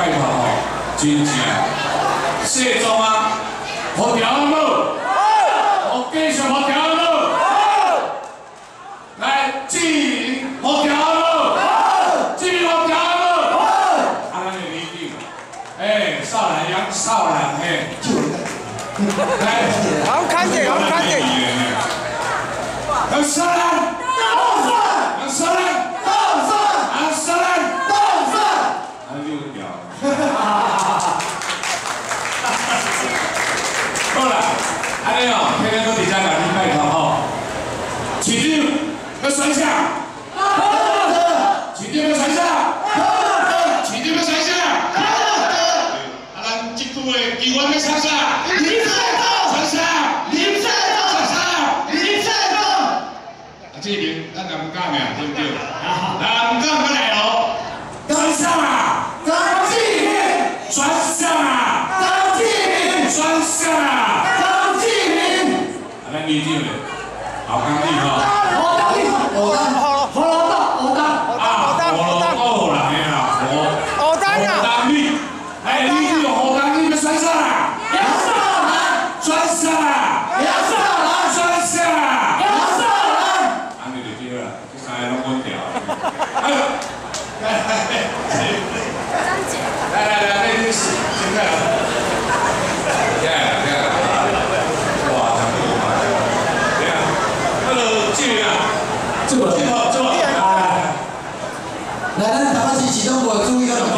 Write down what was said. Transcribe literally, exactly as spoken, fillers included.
拜托吼，真正卸妆啊，好调啊无？好，继续好调啊无？来，志玲好调啊无？志玲好调啊无？啊，咱就李定，哎，少男杨少男嘿，来， 好看点，好看点。 杨少男，杨少男。 好啦，安尼哦，天天搁伫遮甲你拜托吼，市长要选啥？市长要选啥？市长要选啥？啊，咱即句的议员要选啥？林世忠选啥？林世忠选啥？林世忠。啊，这边咱南港的对不对？南港过来哦，选啥啊？张志明选啥啊？张志明选啥啊？ 咱李定嘞，好刚力吼， 好刚力，好刚，好，好老大，好刚， 啊，好老好啦，嘿啦，好，好刚呀，好刚力，哎，李定有好刚力，要选啥啦？杨少兰，选啥啦？杨少兰，选啥？杨少兰，安尼就对啦，这三个拢稳调。哎呦，来来来，张姐，来来来，那天是现在，来来来。 这个，这个，这个，来，咱台北市市政府注意到。